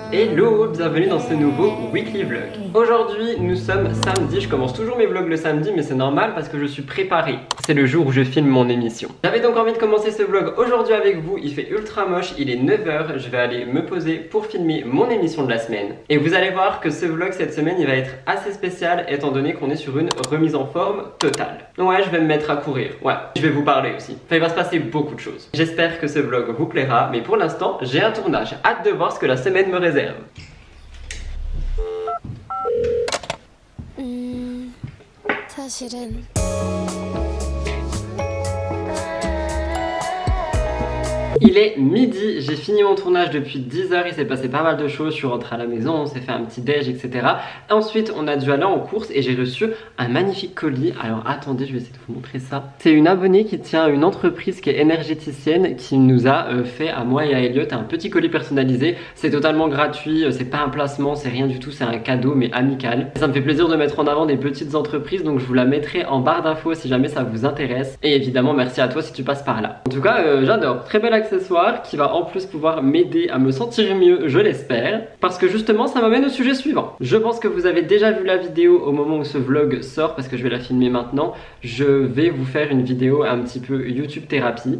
Hello, bienvenue dans ce nouveau weekly vlog. Aujourd'hui nous sommes samedi, je commence toujours mes vlogs le samedi mais c'est normal parce que je suis préparé. C'est le jour où je filme mon émission. J'avais donc envie de commencer ce vlog aujourd'hui avec vous, il fait ultra moche, il est 9 h, je vais aller me poser pour filmer mon émission de la semaine. Et vous allez voir que ce vlog cette semaine il va être assez spécial étant donné qu'on est sur une remise en forme totale. Ouais, je vais me mettre à courir, ouais, je vais vous parler aussi. Enfin, il va se passer beaucoup de choses. J'espère que ce vlog vous plaira, mais pour l'instant j'ai un tournage, hâte de voir ce que la semaine me réserve. 사실은 Il est midi, j'ai fini mon tournage depuis 10 h, il s'est passé pas mal de choses, je suis rentrée à la maison, on s'est fait un petit déj, etc. Ensuite, on a dû aller en course et j'ai reçu un magnifique colis. Alors attendez, je vais essayer de vous montrer ça. C'est une abonnée qui tient à une entreprise qui est énergéticienne qui nous a fait à moi et à Elliot un petit colis personnalisé. C'est totalement gratuit, c'est pas un placement, c'est rien du tout, c'est un cadeau mais amical. Ça me fait plaisir de mettre en avant des petites entreprises, donc je vous la mettrai en barre d'infos si jamais ça vous intéresse. Et évidemment, merci à toi si tu passes par là. En tout cas, j'adore, très bel accessoire qui va en plus pouvoir m'aider à me sentir mieux, je l'espère, parce que justement ça m'amène au sujet suivant. Je pense que vous avez déjà vu la vidéo au moment où ce vlog sort parce que je vais la filmer maintenant. Je vais vous faire une vidéo un petit peu YouTube thérapie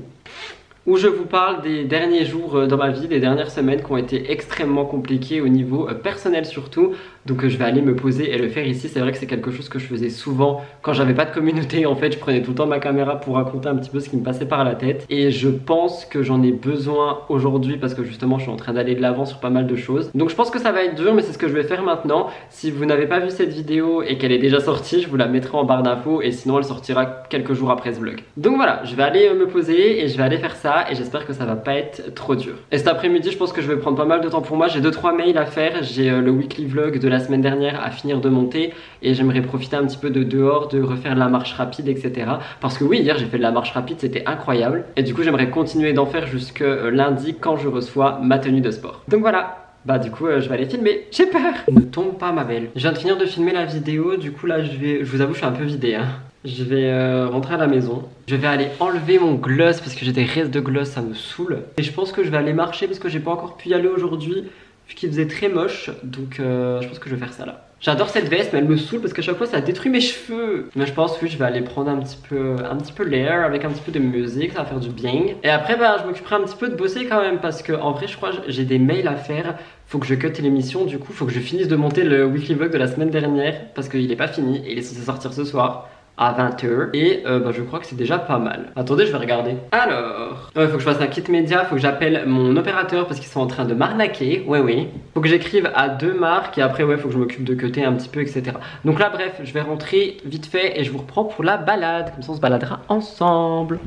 où je vous parle des derniers jours dans ma vie, des dernières semaines qui ont été extrêmement compliquées au niveau personnel surtout. Donc je vais aller me poser et le faire ici. C'est vrai que c'est quelque chose que je faisais souvent quand j'avais pas de communauté. En fait, je prenais tout le temps ma caméra pour raconter un petit peu ce qui me passait par la tête. Et je pense que j'en ai besoin aujourd'hui parce que justement je suis en train d'aller de l'avant sur pas mal de choses. Donc je pense que ça va être dur mais c'est ce que je vais faire maintenant. Si vous n'avez pas vu cette vidéo et qu'elle est déjà sortie, je vous la mettrai en barre d'infos et sinon elle sortira quelques jours après ce vlog. Donc voilà, je vais aller me poser et je vais aller faire ça et j'espère que ça va pas être trop dur. Et cet après-midi, je pense que je vais prendre pas mal de temps pour moi. J'ai 2-3 mails à faire, j'ai le weekly vlog de la semaine dernière à finir de monter et j'aimerais profiter un petit peu de dehors, de refaire de la marche rapide, etc. Parce que oui, hier j'ai fait de la marche rapide, c'était incroyable. Et du coup, j'aimerais continuer d'en faire jusque lundi quand je reçois ma tenue de sport. Donc voilà. Bah du coup je vais aller filmer, j'ai peur. Ne tombe pas ma belle. Je viens de finir de filmer la vidéo, du coup là je vous avoue je suis un peu vidée hein. Je vais rentrer à la maison. Je vais aller enlever mon gloss parce que j'ai des restes de gloss, ça me saoule. Et je pense que je vais aller marcher parce que j'ai pas encore pu y aller aujourd'hui vu qu'il faisait très moche. Donc je pense que je vais faire ça là. J'adore cette veste mais elle me saoule parce qu'à chaque fois ça détruit mes cheveux. Mais je pense que je vais aller prendre un petit peu l'air avec un petit peu de musique, ça va faire du bien. Et après bah je m'occuperai un petit peu de bosser quand même parce que en vrai je crois que j'ai des mails à faire. Faut que je cut l'émission, du coup faut que je finisse de monter le weekly vlog de la semaine dernière parce qu'il est pas fini et il est censé sortir ce soir à 20 h et bah, je crois que c'est déjà pas mal. Attendez, je vais regarder. Alors, faut que je fasse un kit média, faut que j'appelle mon opérateur parce qu'ils sont en train de m'arnaquer. Ouais, oui. Faut que j'écrive à 2 marques et après, ouais, faut que je m'occupe de cutter un petit peu, etc. Donc là, bref, je vais rentrer vite fait et je vous reprends pour la balade. Comme ça, on se baladera ensemble.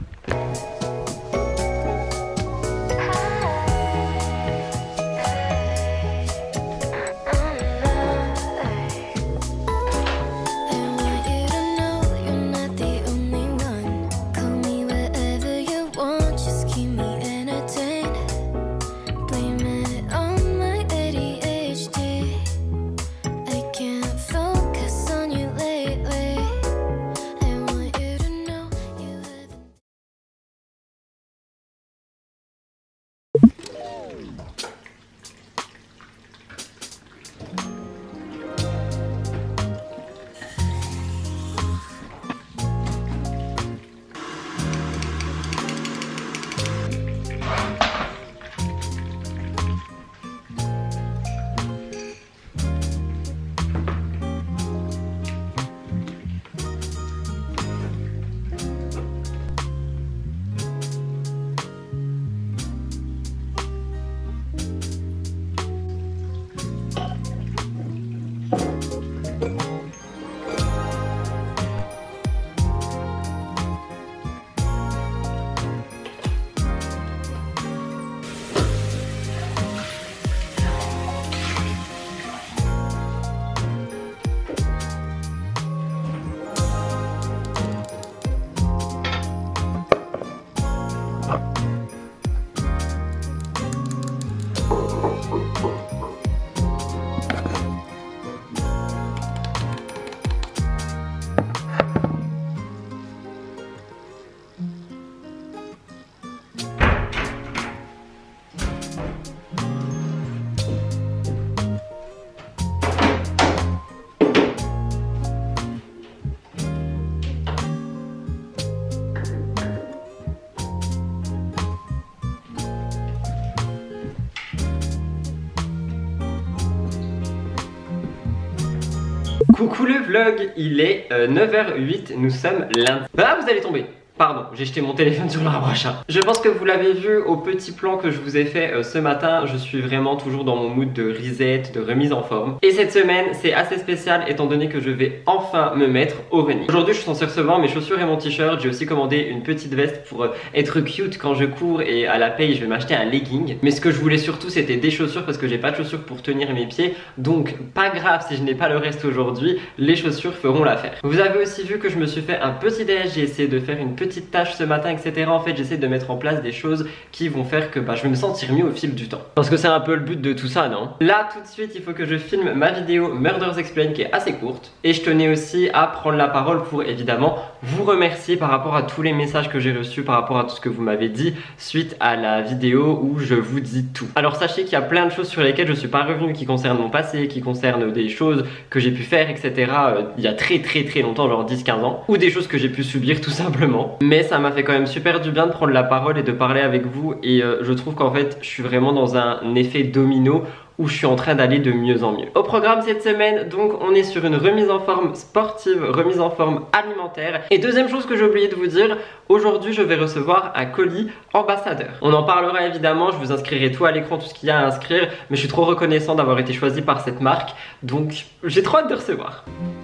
Coucou le vlog, il est 9h08, nous sommes lundi. Ah, vous allez tomber. Pardon, j'ai jeté mon téléphone sur l'arbre à chat. Je pense que vous l'avez vu au petit plan que je vous ai fait ce matin. Je suis vraiment toujours dans mon mood de reset, de remise en forme. Et cette semaine, c'est assez spécial étant donné que je vais enfin me mettre au running. Aujourd'hui, je suis censé recevoir mes chaussures et mon t-shirt. J'ai aussi commandé une petite veste pour être cute quand je cours, et à la paye, je vais m'acheter un legging. Mais ce que je voulais surtout, c'était des chaussures parce que j'ai pas de chaussures pour tenir mes pieds. Donc, pas grave si je n'ai pas le reste aujourd'hui, les chaussures feront l'affaire. Vous avez aussi vu que je me suis fait un petit déj. J'ai essayé de faire une petite tâche ce matin, etc. En fait, j'essaie de mettre en place des choses qui vont faire que je vais me sentir mieux au fil du temps. Parce que c'est un peu le but de tout ça, non? Là, tout de suite, il faut que je filme ma vidéo Murders Explained qui est assez courte. Et je tenais aussi à prendre la parole pour évidemment vous remercier par rapport à tous les messages que j'ai reçus, par rapport à tout ce que vous m'avez dit suite à la vidéo où je vous dis tout. Alors sachez qu'il y a plein de choses sur lesquelles je suis pas revenu, qui concernent mon passé, qui concernent des choses que j'ai pu faire, etc. Il y a très longtemps, genre 10-15 ans, ou des choses que j'ai pu subir tout simplement. Mais ça m'a fait quand même super du bien de prendre la parole et de parler avec vous, et je trouve qu'en fait je suis vraiment dans un effet domino où je suis en train d'aller de mieux en mieux. Au programme cette semaine, donc on est sur une remise en forme sportive, remise en forme alimentaire. Et deuxième chose que j'ai oublié de vous dire, aujourd'hui je vais recevoir un colis ambassadeur. On en parlera évidemment, je vous inscrirai tout à l'écran, tout ce qu'il y a à inscrire, mais je suis trop reconnaissant d'avoir été choisi par cette marque, donc j'ai trop hâte de recevoir.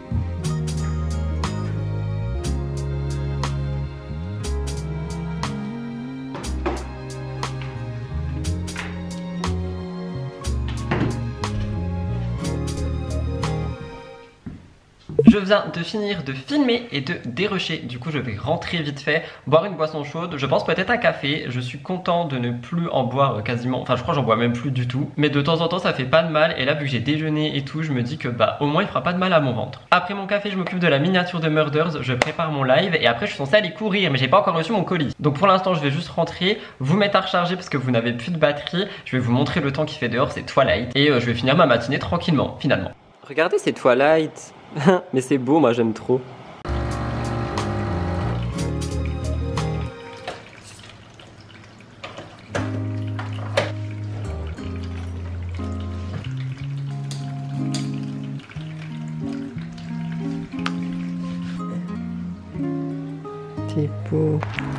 Je viens de finir de filmer et de dérusher, du coup je vais rentrer vite fait, boire une boisson chaude, je pense peut-être un café. Je suis content de ne plus en boire quasiment, enfin je crois que j'en bois même plus du tout, mais de temps en temps ça fait pas de mal, et là vu que j'ai déjeuné et tout, je me dis que au moins il fera pas de mal à mon ventre. Après mon café, je m'occupe de la miniature de Murders, je prépare mon live, et après je suis censé aller courir, mais j'ai pas encore reçu mon colis. Donc pour l'instant je vais juste rentrer, vous mettre à recharger parce que vous n'avez plus de batterie, je vais vous montrer le temps qu'il fait dehors, c'est Twilight, et je vais finir ma matinée tranquillement, finalement. Regardez, c'est Twilight. Mais c'est beau, moi j'aime trop. C'est beau.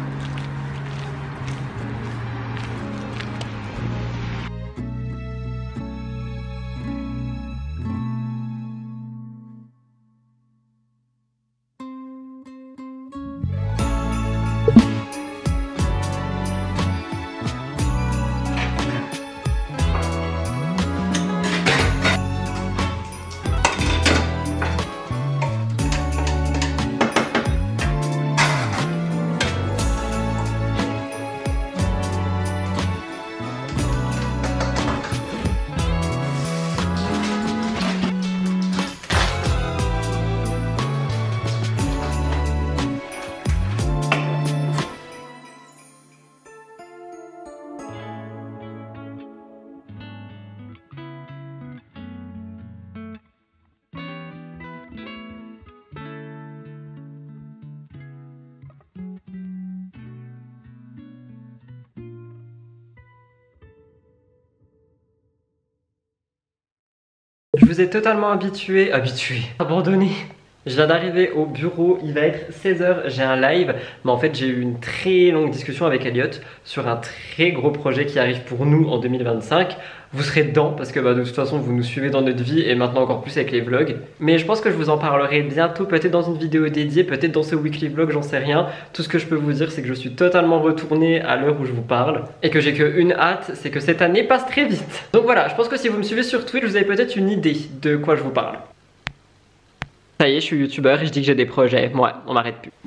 Je vous ai totalement abandonné. Je viens d'arriver au bureau, il va être 16h, j'ai un live, mais en fait j'ai eu une très longue discussion avec Elliot sur un très gros projet qui arrive pour nous en 2025. Vous serez dedans parce que de toute façon vous nous suivez dans notre vie, et maintenant encore plus avec les vlogs. Mais je pense que je vous en parlerai bientôt, peut-être dans une vidéo dédiée, peut-être dans ce weekly vlog, j'en sais rien. Tout ce que je peux vous dire, c'est que je suis totalement retourné à l'heure où je vous parle, et que j'ai qu'une hâte, c'est que cette année passe très vite. Donc voilà, je pense que si vous me suivez sur Twitch, vous avez peut-être une idée de quoi je vous parle. Ça y est, je suis youtubeur et je dis que j'ai des projets. Ouais, on m'arrête plus.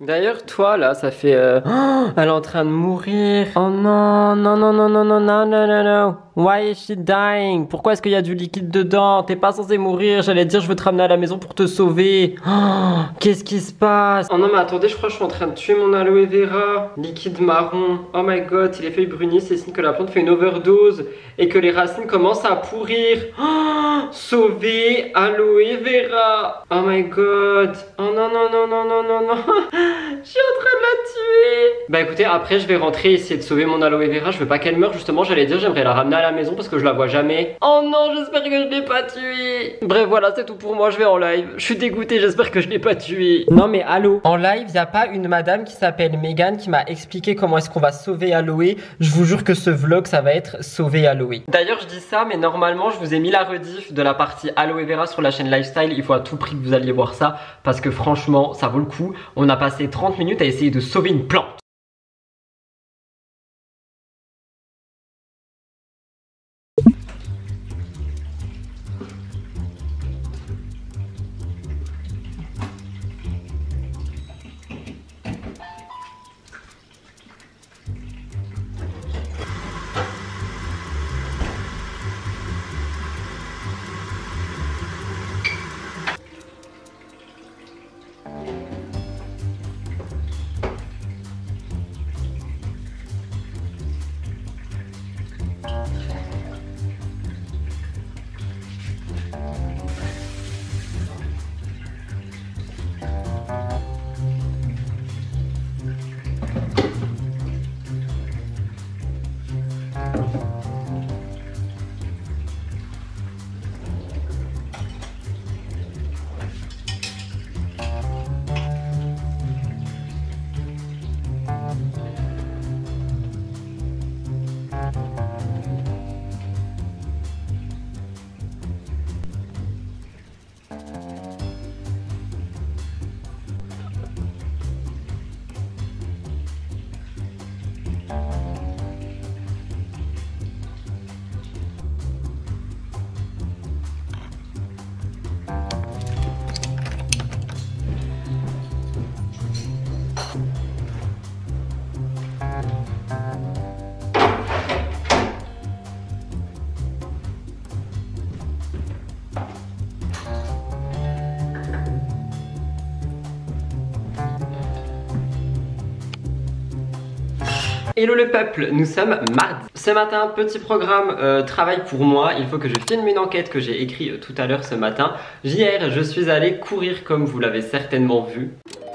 D'ailleurs, toi là, ça fait. Elle est en train de mourir. Oh non, non, non, non, non, non, non, non, non, non. Why is she dying? Pourquoi est-ce qu'il y a du liquide dedans? T'es pas censé mourir. J'allais te dire, je veux te ramener à la maison pour te sauver. Qu'est-ce qui se passe? Oh non, mais attendez, je crois que je suis en train de tuer mon aloe vera. Liquide marron. Oh my god, si les feuilles brunissent, c'est signe que la plante fait une overdose et que les racines commencent à pourrir. Sauver aloe vera. Oh my god. Oh non, non, non, non, non, non, non. Je suis en train de la tuer. Bah écoutez, après je vais rentrer essayer de sauver mon aloe vera. Je veux pas qu'elle meure, justement, j'allais dire j'aimerais la ramener à la maison parce que je la vois jamais. Oh non, j'espère que je l'ai pas tuée. Bref, voilà, c'est tout pour moi, je vais en live. Je suis dégoûté, j'espère que je l'ai pas tuée. Non mais allô, en live, y a pas une madame qui s'appelle Megan qui m'a expliqué comment est-ce qu'on va sauver aloe. Je vous jure que ce vlog, ça va être sauver aloe. D'ailleurs, je dis ça, mais normalement, je vous ai mis la rediff de la partie aloe vera sur la chaîne Lifestyle. Il faut à tout prix que vous alliez voir ça parce que franchement, ça vaut le coup. On a passé 30 minutes à essayer de sauver une plante. Hello le peuple, nous sommes mardi. Ce matin, petit programme travail pour moi. Il faut que je filme une enquête que j'ai écrite tout à l'heure ce matin. Hier, je suis allé courir comme vous l'avez certainement vu.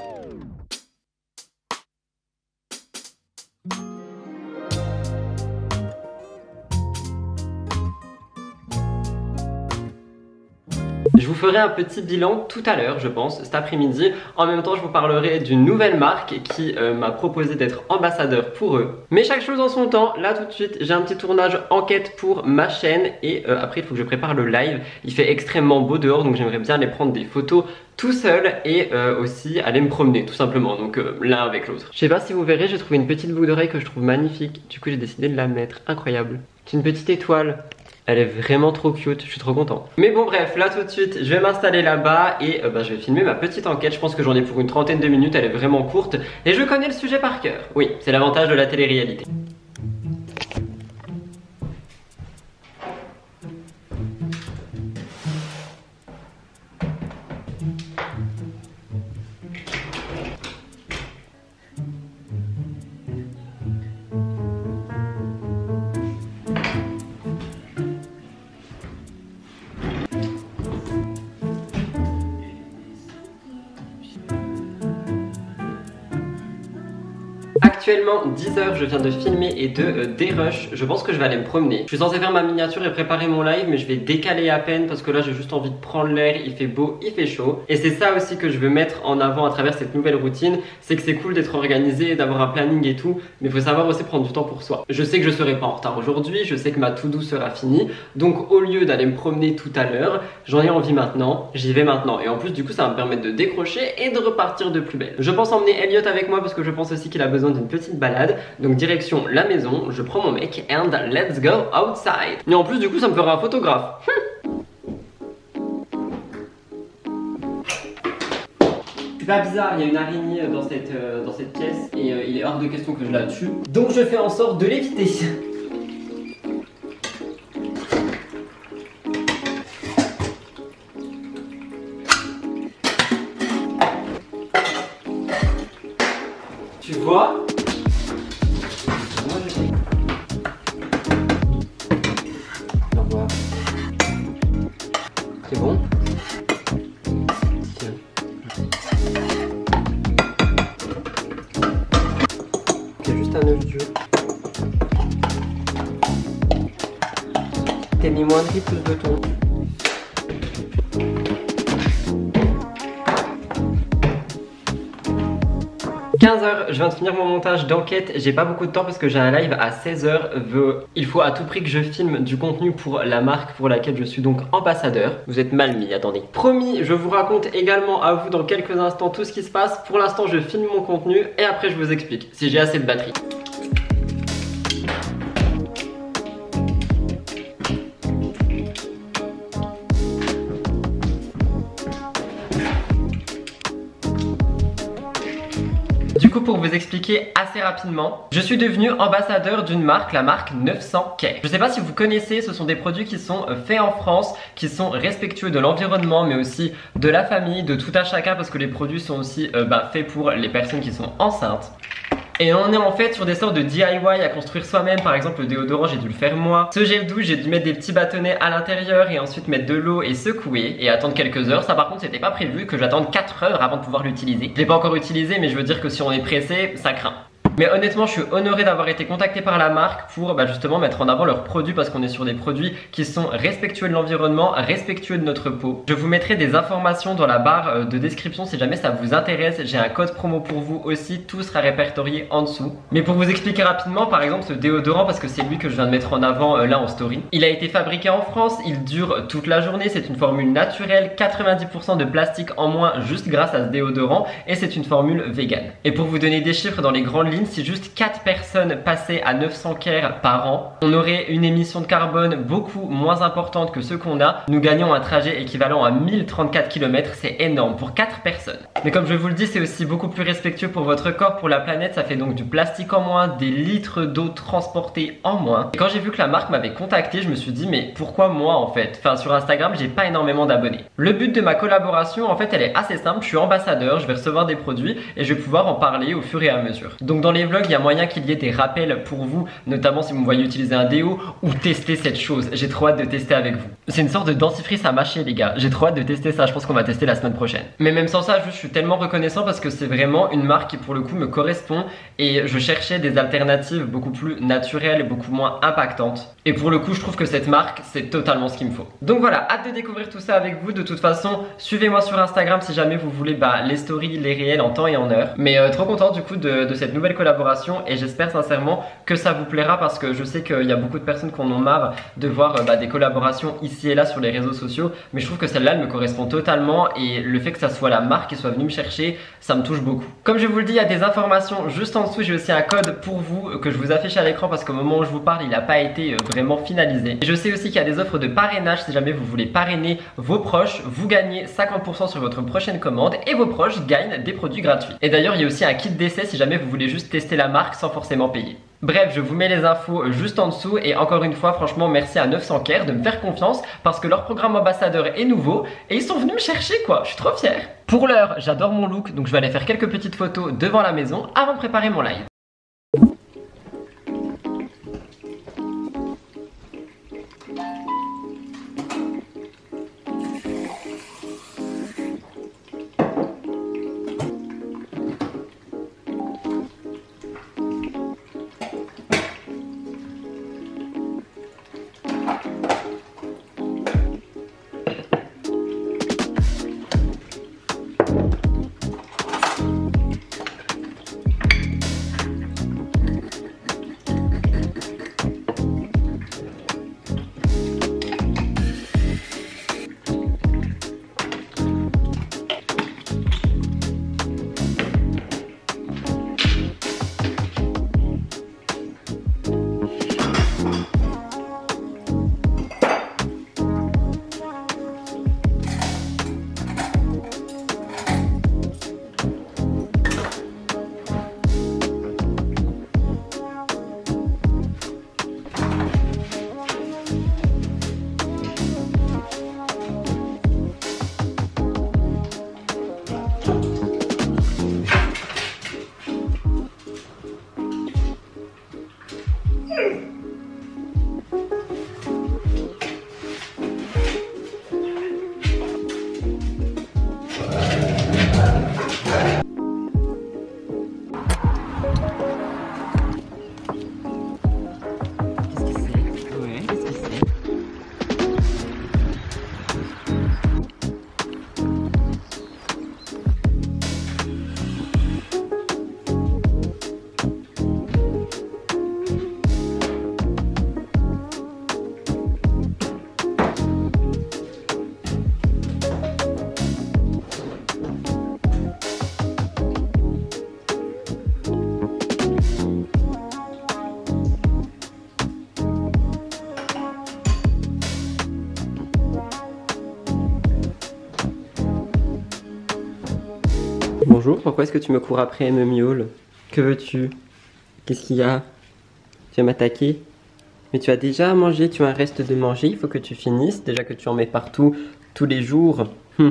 Je vous ferai un petit bilan tout à l'heure, je pense, cet après-midi. En même temps, je vous parlerai d'une nouvelle marque qui m'a proposé d'être ambassadeur pour eux. Mais chaque chose en son temps. Là, tout de suite, j'ai un petit tournage enquête pour ma chaîne. Et après, il faut que je prépare le live. Il fait extrêmement beau dehors, donc j'aimerais bien aller prendre des photos tout seul et aussi aller me promener, tout simplement. Donc l'un avec l'autre. Je sais pas si vous verrez, j'ai trouvé une petite boucle d'oreille que je trouve magnifique. Du coup, j'ai décidé de la mettre. Incroyable. C'est une petite étoile. Elle est vraiment trop cute, je suis trop content. Mais bon bref, là tout de suite, je vais m'installer là-bas et je vais filmer ma petite enquête. Je pense que j'en ai pour une trentaine de minutes, elle est vraiment courte. Et je connais le sujet par cœur. Oui, c'est l'avantage de la télé-réalité. Actuellement 10h, je viens de filmer et de dérush. Je pense que je vais aller me promener. Je suis censé faire ma miniature et préparer mon live, mais je vais décaler à peine parce que là j'ai juste envie de prendre l'air. Il fait beau, il fait chaud. Et c'est ça aussi que je veux mettre en avant à travers cette nouvelle routine. C'est que c'est cool d'être organisé, d'avoir un planning et tout, mais il faut savoir aussi prendre du temps pour soi. Je sais que je serai pas en retard aujourd'hui, je sais que ma to-do sera finie. Donc au lieu d'aller me promener tout à l'heure, j'en ai envie maintenant, j'y vais maintenant. Et en plus du coup ça va me permettre de décrocher et de repartir de plus belle. Je pense emmener Elliot avec moi parce que je pense aussi qu'il a besoin d'une petite balade. Donc direction la maison, je prends mon mec and let's go outside. Et en plus du coup ça me fera un photographe. pas bizarre, il y a une araignée dans cette pièce et il est hors de question que je la tue. Donc je fais en sorte de l'éviter. Tu vois? Moi je sais. Au revoir. C'est bon? Tiens. C'est juste un œuf dur. T'as mis moins de riz, plus de thon. Je viens de finir mon montage d'enquête, j'ai pas beaucoup de temps parce que j'ai un live à 16h. Il faut à tout prix que je filme du contenu pour la marque pour laquelle je suis donc ambassadeur. Vous êtes mal mis, attendez. Promis, je vous raconte également à vous dans quelques instants tout ce qui se passe. Pour l'instant, je filme mon contenu et après je vous explique si j'ai assez de batterie. Du coup, pour vous expliquer assez rapidement, je suis devenu ambassadeur d'une marque, la marque 900 Care. Je sais pas si vous connaissez, ce sont des produits qui sont faits en France, qui sont respectueux de l'environnement, mais aussi de la famille, de tout à chacun, parce que les produits sont aussi faits pour les personnes qui sont enceintes. Et on est en fait sur des sortes de DIY à construire soi-même. Par exemple, le déodorant, j'ai dû le faire moi. Ce gel douche, j'ai dû mettre des petits bâtonnets à l'intérieur et ensuite mettre de l'eau et secouer et attendre quelques heures. Ça par contre, c'était pas prévu que j'attende 4 heures avant de pouvoir l'utiliser. Je l'ai pas encore utilisé, mais je veux dire que si on est pressé, ça craint. Mais honnêtement, je suis honoré d'avoir été contacté par la marque pour justement mettre en avant leurs produits parce qu'on est sur des produits qui sont respectueux de l'environnement, respectueux de notre peau. Je vous mettrai des informations dans la barre de description si jamais ça vous intéresse. J'ai un code promo pour vous aussi, tout sera répertorié en dessous. Mais pour vous expliquer rapidement, par exemple, ce déodorant, parce que c'est lui que je viens de mettre en avant là en story. Il a été fabriqué en France, il dure toute la journée, c'est une formule naturelle, 90% de plastique en moins juste grâce à ce déodorant et c'est une formule vegan. Et pour vous donner des chiffres dans les grandes lignes, si juste 4 personnes passaient à 900 Care par an, on aurait une émission de carbone beaucoup moins importante que ce qu'on a. Nous gagnons un trajet équivalent à 1034 km, c'est énorme pour 4 personnes. Mais comme je vous le dis, c'est aussi beaucoup plus respectueux pour votre corps, pour la planète. Ça fait donc du plastique en moins, des litres d'eau transportés en moins. Et quand j'ai vu que la marque m'avait contacté, je me suis dit mais pourquoi moi en fait? Enfin sur Instagram, j'ai pas énormément d'abonnés. Le but de ma collaboration en fait, elle est assez simple. Je suis ambassadeur, je vais recevoir des produits et je vais pouvoir en parler au fur et à mesure. Donc dans les vlogs, il y a moyen qu'il y ait des rappels pour vous, notamment si vous me voyez utiliser un déo ou tester cette chose. J'ai trop hâte de tester avec vous. C'est une sorte de dentifrice à mâcher les gars. J'ai trop hâte de tester ça, je pense qu'on va tester la semaine prochaine. Mais même sans ça, je suis tellement reconnaissant parce que c'est vraiment une marque qui pour le coup me correspond et je cherchais des alternatives beaucoup plus naturelles et beaucoup moins impactantes. Et pour le coup, je trouve que cette marque, c'est totalement ce qu'il me faut. Donc voilà, hâte de découvrir tout ça avec vous. De toute façon, suivez-moi sur Instagram si jamais vous voulez les stories, les réels en temps et en heure. Mais trop content du coup de cette nouvelle collaboration et j'espère sincèrement que ça vous plaira parce que je sais qu'il y a beaucoup de personnes qui en ont marre de voir des collaborations ici et là sur les réseaux sociaux, mais je trouve que celle-là elle me correspond totalement et le fait que ça soit la marque qui soit venue me chercher, ça me touche beaucoup. Comme je vous le dis, il y a des informations juste en dessous. J'ai aussi un code pour vous que je vous affiche à l'écran parce qu'au moment où je vous parle, il n'a pas été vraiment finalisé. Et je sais aussi qu'il y a des offres de parrainage. Si jamais vous voulez parrainer vos proches, vous gagnez 50% sur votre prochaine commande et vos proches gagnent des produits gratuits. Et d'ailleurs, il y a aussi un kit d'essai si jamais vous voulez juste tester la marque sans forcément payer. Bref, je vous mets les infos juste en dessous et encore une fois, franchement, merci à 900 Care de me faire confiance parce que leur programme ambassadeur est nouveau et ils sont venus me chercher quoi, je suis trop fière. Pour l'heure, j'adore mon look, donc je vais aller faire quelques petites photos devant la maison avant de préparer mon live. pourquoi est-ce que tu me cours après, me miaule? Que veux-tu? Qu'est-ce qu'il y a? Tu vas m'attaquer? Mais tu as déjà mangé, tu as un reste de manger, il faut que tu finisses. Déjà que tu en mets partout, tous les jours.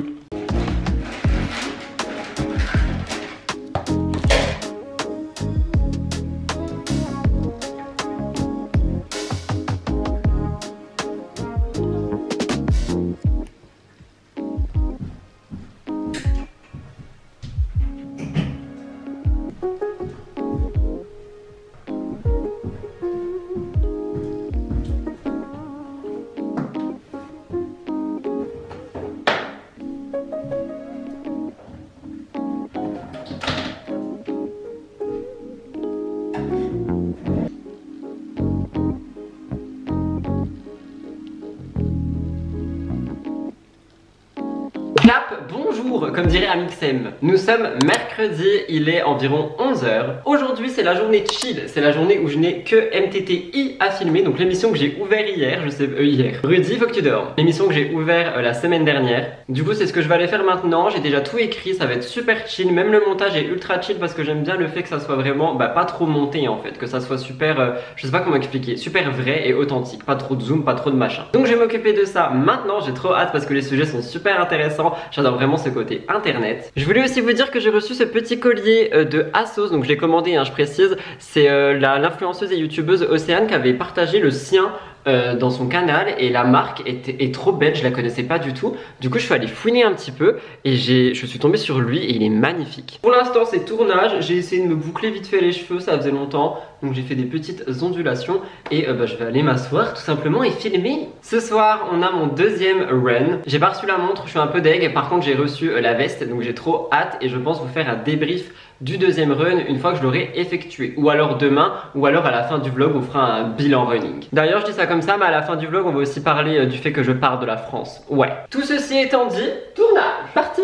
Clap, bonjour, comme dirait Amixem. Nous sommes mercredi, il est environ 11h. Aujourd'hui, c'est la journée chill, c'est la journée où je n'ai que MTTI à filmer, donc l'émission que j'ai ouvert hier, hier. Rudy, faut que tu dormes. L'émission que j'ai ouvert la semaine dernière. Du coup, c'est ce que je vais aller faire maintenant. J'ai déjà tout écrit, ça va être super chill. Même le montage est ultra chill parce que j'aime bien le fait que ça soit vraiment, pas trop monté en fait, que ça soit super, je sais pas comment expliquer, super vrai et authentique. Pas trop de zoom, pas trop de machin. Donc je vais m'occuper de ça maintenant. J'ai trop hâte parce que les sujets sont super intéressants. J'adore vraiment ce côté internet. Je voulais aussi vous dire que j'ai reçu ce petit collier de Asos, donc je l'ai commandé, je précise. C'est l'influenceuse et youtubeuse Océane qui avait partagé le sien dans son canal et la marque est trop belle, je la connaissais pas du tout. Du coup je suis allé fouiner un petit peu et je suis tombé sur lui et il est magnifique. Pour l'instant c'est tournage, j'ai essayé de me boucler vite fait les cheveux, ça faisait longtemps. Donc j'ai fait des petites ondulations et je vais aller m'asseoir tout simplement et filmer. Ce soir on a mon deuxième run. J'ai pas reçu la montre, je suis un peu deg. Par contre j'ai reçu la veste, donc j'ai trop hâte et je pense vous faire un débrief du deuxième run une fois que je l'aurai effectué. Ou alors demain, ou alors à la fin du vlog on fera un bilan running. D'ailleurs je dis ça comme ça, mais à la fin du vlog on va aussi parler du fait que je pars de la France. Ouais. Tout ceci étant dit, tournage, parti.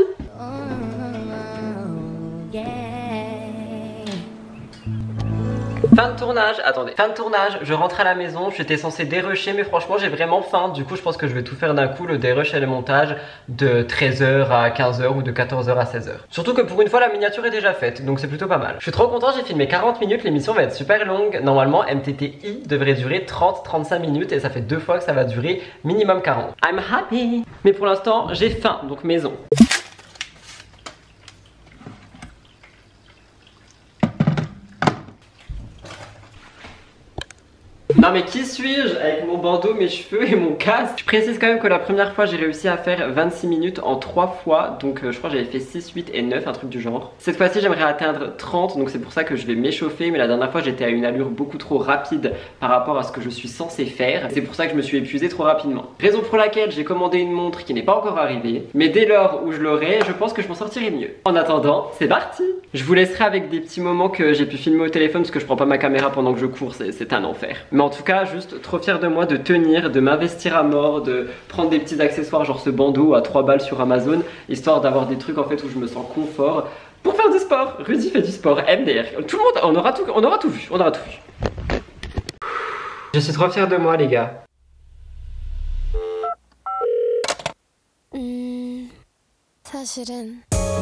Fin de tournage, attendez, fin de tournage, je rentre à la maison, j'étais censé dérusher mais franchement j'ai vraiment faim. Du coup je pense que je vais tout faire d'un coup, le dérush et le montage de 13h à 15h ou de 14h à 16h. Surtout que pour une fois la miniature est déjà faite, donc c'est plutôt pas mal. Je suis trop content, j'ai filmé 40 minutes, l'émission va être super longue. Normalement MTTI devrait durer 30-35 minutes et ça fait 2 fois que ça va durer minimum 40. I'm happy. Mais pour l'instant j'ai faim, donc maison. Non mais qui suis-je avec mon bandeau, mes cheveux et mon casque? Je précise quand même que la première fois j'ai réussi à faire 26 minutes en 3 fois. Donc je crois que j'avais fait 6, 8 et 9, un truc du genre. Cette fois-ci j'aimerais atteindre 30, donc c'est pour ça que je vais m'échauffer. Mais la dernière fois j'étais à une allure beaucoup trop rapide par rapport à ce que je suis censé faire. C'est pour ça que je me suis épuisé trop rapidement. Raison pour laquelle j'ai commandé une montre qui n'est pas encore arrivée. Mais dès lors où je l'aurai, je pense que je m'en sortirai mieux. En attendant, c'est parti. Je vous laisserai avec des petits moments que j'ai pu filmer au téléphone parce que je prends pas ma caméra pendant que je cours, c'est un enfer. Mais en tout cas, juste trop fier de moi de tenir, de m'investir à mort, de prendre des petits accessoires genre ce bandeau à 3 balles sur Amazon, histoire d'avoir des trucs en fait où je me sens confort pour faire du sport. Rudy fait du sport, MDR, tout le monde, on aura tout vu, on aura tout vu. Je suis trop fier de moi les gars. 사실은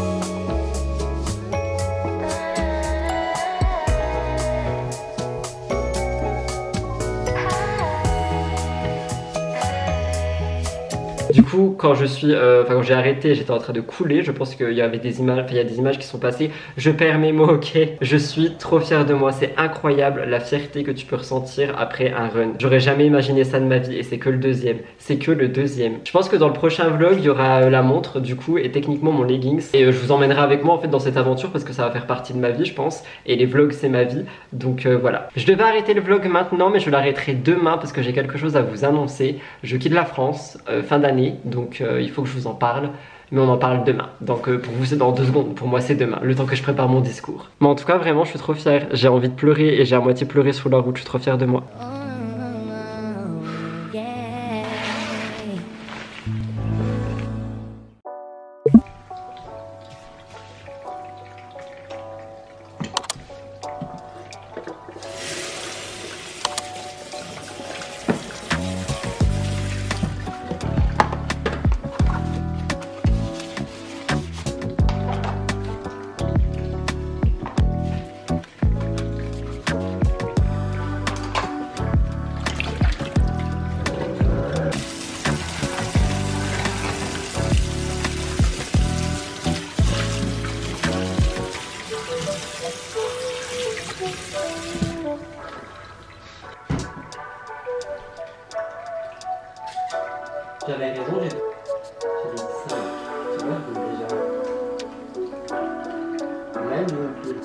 Du coup, quand je suis, quand j'ai arrêté, j'étais en train de couler. Je pense qu'il y avait des images, il y a des images qui sont passées. Je perds mes mots, ok. Je suis trop fier de moi. C'est incroyable la fierté que tu peux ressentir après un run. J'aurais jamais imaginé ça de ma vie et c'est que le deuxième. C'est que le deuxième. Je pense que dans le prochain vlog, il y aura la montre du coup et techniquement mon leggings. Et je vous emmènerai avec moi en fait dans cette aventure parce que ça va faire partie de ma vie, je pense. Et les vlogs, c'est ma vie. Donc voilà. Je devais arrêter le vlog maintenant, mais je l'arrêterai demain parce que j'ai quelque chose à vous annoncer. Je quitte la France fin d'année. Donc il faut que je vous en parle, mais on en parle demain. Donc pour vous c'est dans 2 secondes, pour moi c'est demain, le temps que je prépare mon discours. Mais en tout cas vraiment je suis trop fière, j'ai envie de pleurer et j'ai à moitié pleuré sur la route, je suis trop fière de moi. J'avais raison, j'ai dit 5. Tu vois, déjà. Même non plus.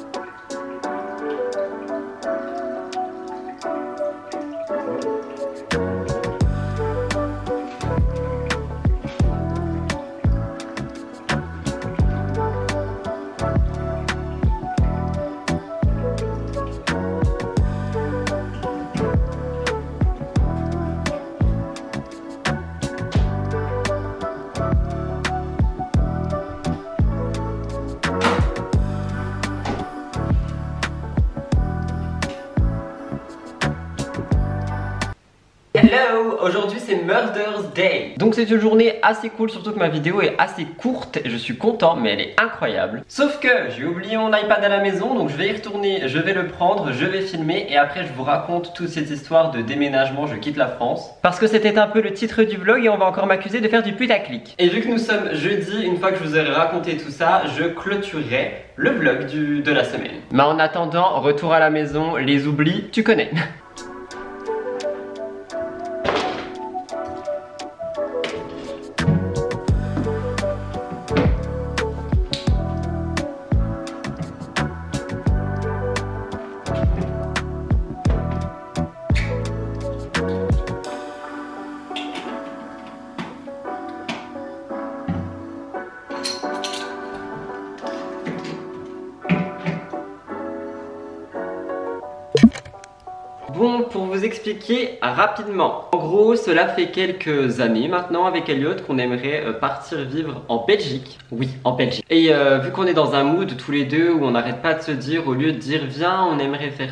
Hello! Aujourd'hui c'est Murder's Day. Donc c'est une journée assez cool, surtout que ma vidéo est assez courte. Je suis content, mais elle est incroyable. Sauf que j'ai oublié mon iPad à la maison, donc je vais y retourner, je vais le prendre, je vais filmer et après je vous raconte toute cette histoire de déménagement, je quitte la France. Parce que c'était un peu le titre du vlog et on va encore m'accuser de faire du putaclic. Et vu que nous sommes jeudi, une fois que je vous aurai raconté tout ça, je clôturerai le vlog de la semaine. Mais en attendant, retour à la maison, les oublis, tu connais. Bon, pour vous expliquer rapidement, en gros cela fait quelques années maintenant avec Elliot qu'on aimerait partir vivre en Belgique. Oui, en Belgique. Et vu qu'on est dans un mood tous les deux où on n'arrête pas de se dire, au lieu de dire viens on aimerait faire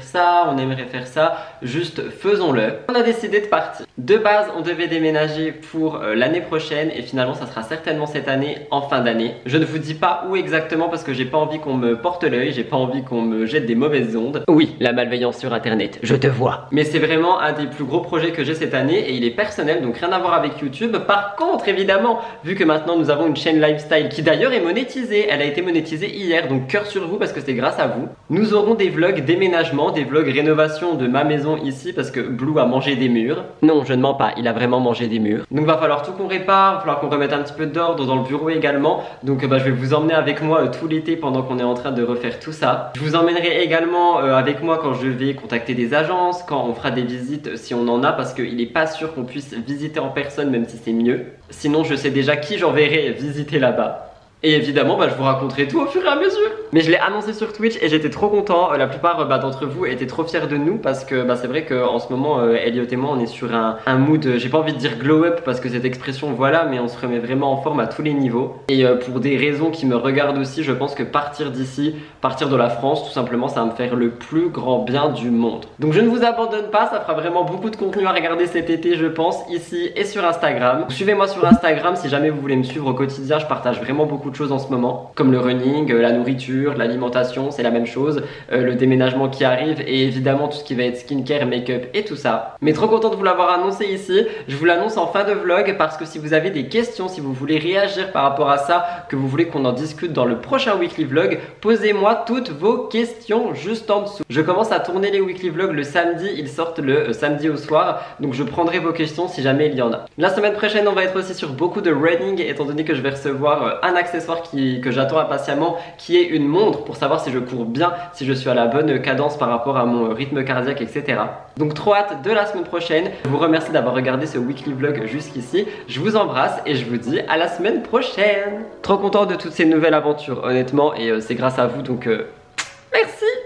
ça, juste faisons-le. On a décidé de partir. De base on devait déménager pour l'année prochaine et finalement ça sera certainement cette année, en fin d'année. Je ne vous dis pas où exactement parce que j'ai pas envie qu'on me porte l'œil, j'ai pas envie qu'on me jette des mauvaises ondes. Oui, la malveillance sur internet, je te vois. Mais c'est vraiment un des plus gros projets que j'ai cette année et il est personnel, donc rien à voir avec YouTube. Par contre, évidemment, vu que maintenant nous avons une chaîne lifestyle qui d'ailleurs est monétisée, elle a été monétisée hier, donc cœur sur vous parce que c'est grâce à vous. Nous aurons des vlogs déménagement, des vlogs rénovation de ma maison ici parce que Blue a mangé des murs. Non, je ne mens pas, il a vraiment mangé des murs. Donc va falloir tout qu'on répare, va falloir qu'on remette un petit peu d'ordre dans le bureau également. Donc je vais vous emmener avec moi tout l'été pendant qu'on est en train de refaire tout ça. Je vous emmènerai également avec moi quand je vais contacter des agences, quand on fera des visites si on en a parce qu'il n'est pas sûr qu'on puisse visiter en personne même si c'est mieux. Sinon je sais déjà qui j'enverrai visiter là-bas. Et évidemment je vous raconterai tout au fur et à mesure. Mais je l'ai annoncé sur Twitch et j'étais trop content. La plupart d'entre vous étaient trop fiers de nous parce que c'est vrai qu'en ce moment Elliot et moi on est sur un mood, j'ai pas envie de dire glow up parce que cette expression voilà, mais on se remet vraiment en forme à tous les niveaux. Et pour des raisons qui me regardent aussi, je pense que partir d'ici, partir de la France tout simplement, ça va me faire le plus grand bien du monde. Donc je ne vous abandonne pas, ça fera vraiment beaucoup de contenu à regarder cet été je pense, ici et sur Instagram. Suivez-moi sur Instagram si jamais vous voulez me suivre au quotidien, je partage vraiment beaucoup de choses en ce moment, comme le running, la nourriture, l'alimentation, c'est la même chose, le déménagement qui arrive et évidemment tout ce qui va être skincare, make-up et tout ça. Mais trop content de vous l'avoir annoncé ici, je vous l'annonce en fin de vlog parce que si vous avez des questions, si vous voulez réagir par rapport à ça, que vous voulez qu'on en discute dans le prochain weekly vlog, posez-moi toutes vos questions juste en dessous. Je commence à tourner les weekly vlogs le samedi, ils sortent le samedi au soir, donc je prendrai vos questions si jamais il y en a. La semaine prochaine on va être aussi sur beaucoup de running étant donné que je vais recevoir un accessoire que j'attends impatiemment qui est une montre pour savoir si je cours bien, si je suis à la bonne cadence par rapport à mon rythme cardiaque etc. Donc trop hâte de la semaine prochaine. Je vous remercie d'avoir regardé ce weekly vlog jusqu'ici. Je vous embrasse et je vous dis à la semaine prochaine. Trop content de toutes ces nouvelles aventures honnêtement et c'est grâce à vous donc merci.